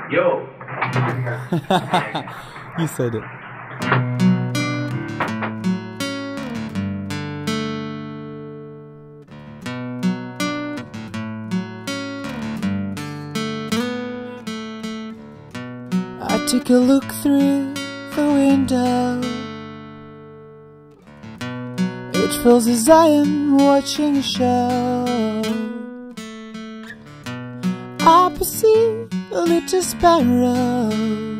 Yo. You said it. I take a look through the window. It feels as I am watching a show. I perceive a little sparrow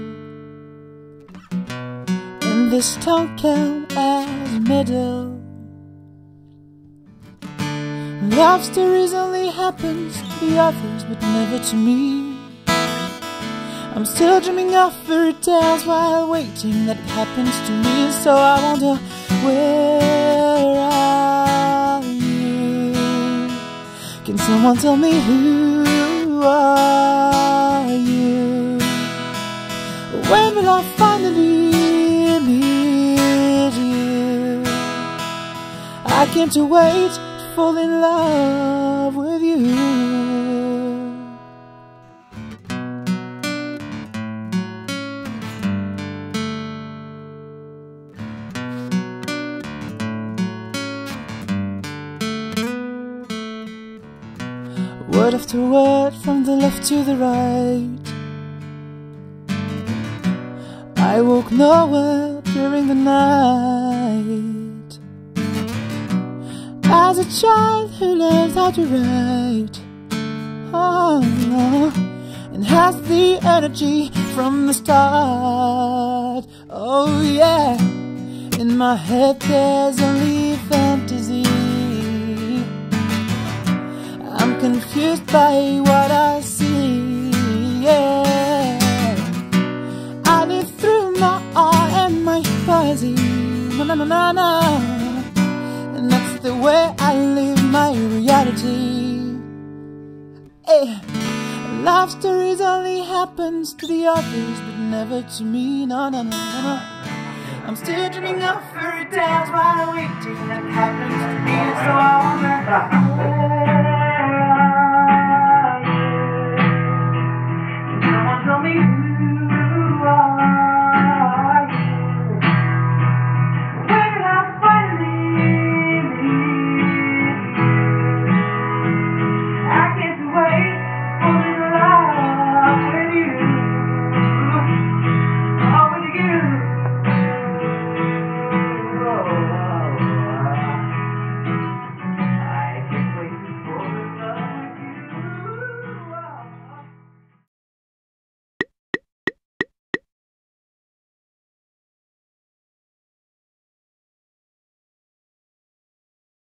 in this town calm as meadow. Love stories only happens to the others, but never to me. I'm still dreaming of fairy tales while waiting that it happens to me. And so I wonder, where are you? Can someone tell me who are you? When will I finally meet you? I can't wait to fall in love with you. Word after word from the left to the right. I woke nowhere during the night. As a child who learns how to write, oh, and has the energy from the start. Oh yeah, in my head there's only fantasy. I'm confused by what I see, yeah. I live through my art and my poesy, na-na-na-na-na. And that's the way I live my reality. Hey. Love stories only happens to the others, but never to me, no. I'm still dreaming of fairy tales while waiting that happens to me, so I wonder.